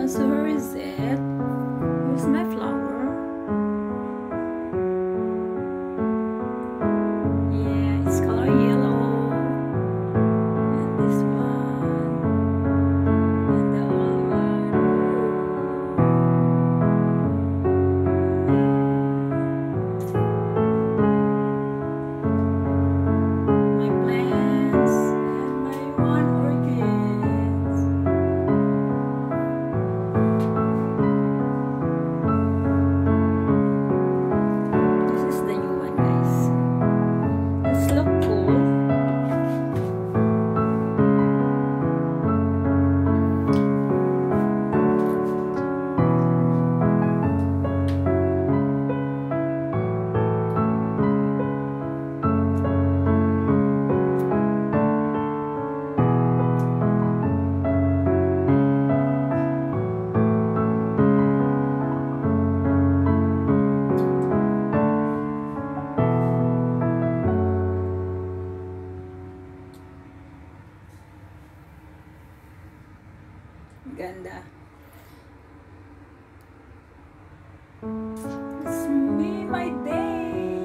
So where is it? Where's my flower? Yeah, it's color yellow. And this one. And the other one. My plants and my one orchids. This is the new one, guys. This look cool. Ganda. It's me, my day.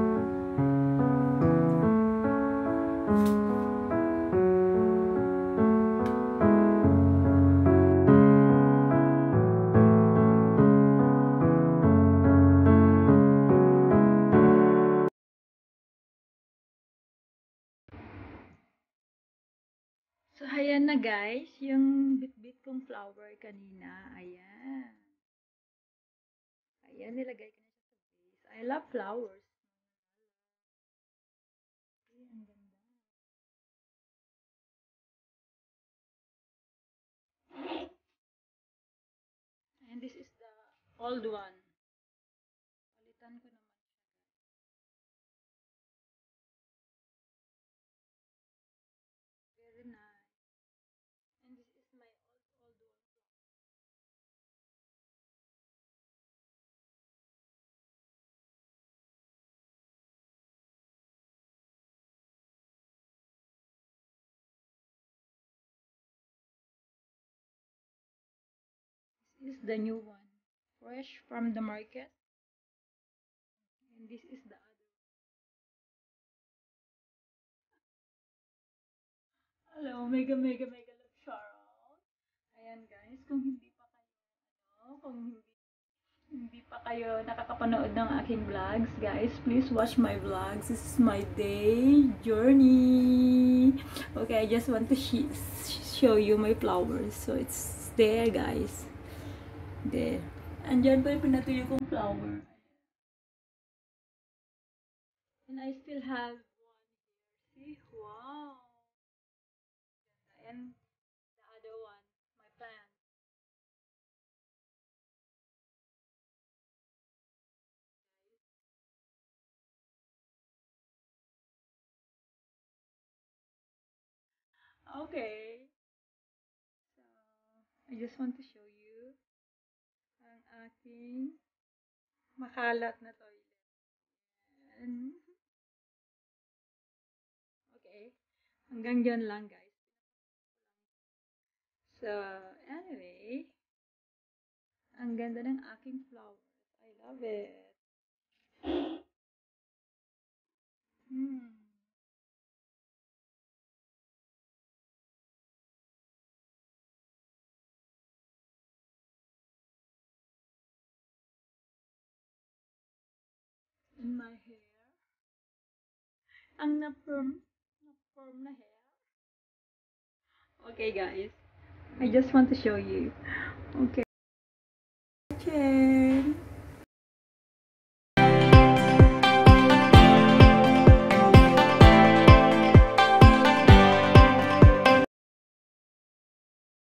So, ayan na guys, yung bit-bit kong flower kanina. Ayan. Ayan, nilagay ko na siya sa vase. I love flowers. Ayan, ang ganda. And this is the old one. Palitan ko naman siya. Very nice. And this is my old one. This is the new one. Fresh from the market. And this is the other. Hello, mega mega mega love Charles. Ayan guys, kung hindi pa kayo kung hindi pa kayo nakakapanood ng aking vlogs, guys, please watch my vlogs. This is my day journey. Okay, I just want to show you my flowers. So it's there, guys. There. Andyan pa yung pinatuyo kong flower. And I still have one here. See? Wow. And the other one, my plant. Okay. So, I just want to show you ang aking makalat na toilet. And, okay. Hanggang dyan lang, guys. So, anyway, ang ganda ng aking flowers. I love it. Hmm. In my hair. Ang na-perm na hair. Okay, guys. I just want to show you. Okay. Okay.